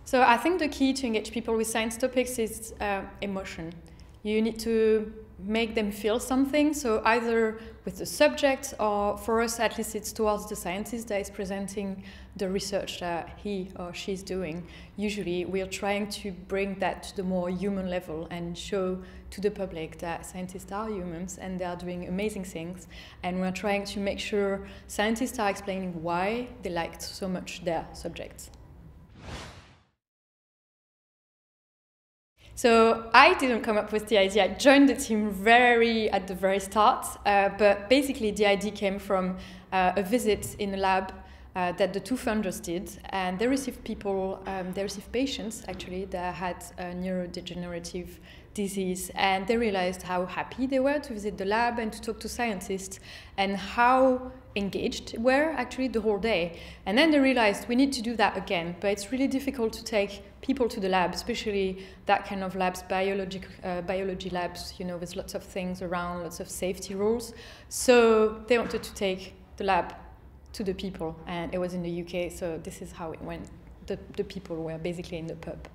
So I think the key to engage people with science topics is emotion. You need to make them feel something, so either with the subject, or for us at least it's towards the scientist that is presenting the research that he or she's doing. Usually we are trying to bring that to the more human level and show to the public that scientists are humans and they are doing amazing things, and we're trying to make sure scientists are explaining why they liked so much their subjects. So I didn't come up with the idea. I joined the team at the very start, but basically the idea came from a visit in a lab that the two founders did, and they received patients actually that had a neurodegenerative disease, and they realized how happy they were to visit the lab and to talk to scientists, and how engaged were actually the whole day. And then they realized we need to do that again, but it's really difficult to take people to the lab, especially that kind of labs, biology labs, you know, with lots of things around, lots of safety rules. So they wanted to take the lab to the people, and it was in the UK, so this is how it went. The people were basically in the pub.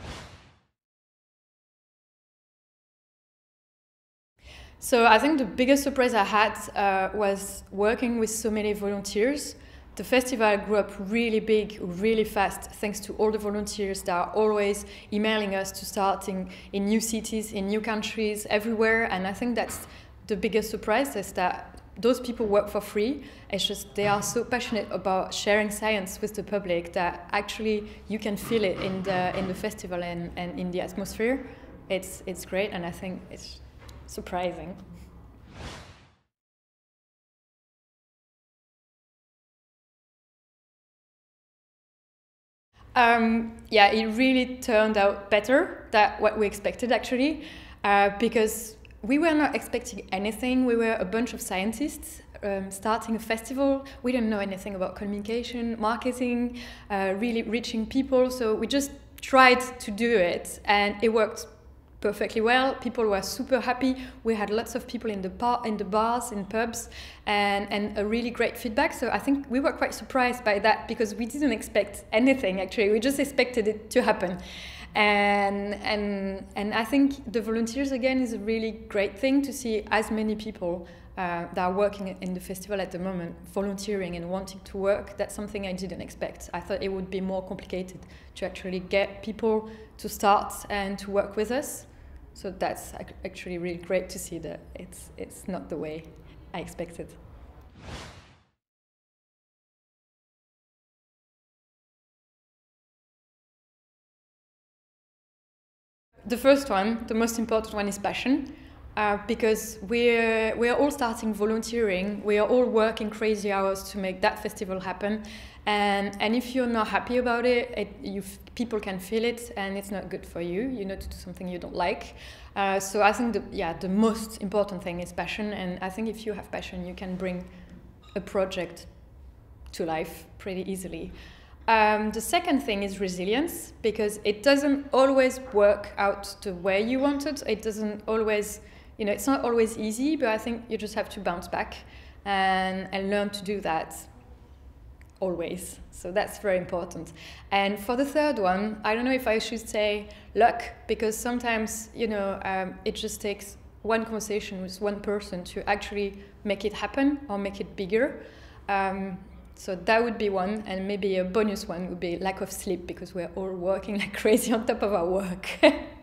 So I think the biggest surprise I had was working with so many volunteers. The festival grew up really big, really fast, thanks to all the volunteers that are always emailing us to start in new cities, in new countries, everywhere. And I think that's the biggest surprise, is that those people work for free. It's just they are so passionate about sharing science with the public that actually you can feel it in the festival and in the atmosphere. It's great, and I think it's surprising. Yeah, it really turned out better than what we expected, actually, because we were not expecting anything. We were a bunch of scientists starting a festival. We didn't know anything about communication, marketing, really reaching people, so we just tried to do it, and it worked perfectly well. People were super happy. We had lots of people in the bars, in pubs, and a really great feedback. So I think we were quite surprised by that, because we didn't expect anything, actually. We just expected it to happen. And I think the volunteers, again, is a really great thing to see as many people that are working in the festival at the moment, volunteering and wanting to work. That's something I didn't expect. I thought it would be more complicated to actually get people to start and to work with us. So that's actually really great to see that it's not the way I expected. The first one, the most important one, is passion, because we're all starting volunteering. We are all working crazy hours to make that festival happen, and if you're not happy about it, people can feel it, and it's not good for you. You know, to do something you don't like. So I think the most important thing is passion, and I think if you have passion, you can bring a project to life pretty easily. The second thing is resilience, because it doesn't always work out the way you wanted. It doesn't always, you know, it's not always easy, but I think you just have to bounce back and learn to do that always. So that's very important. And for the third one, I don't know if I should say luck, because sometimes, you know, it just takes one conversation with one person to actually make it happen or make it bigger. So that would be one, and maybe a bonus one would be lack of sleep, because we're all working like crazy on top of our work.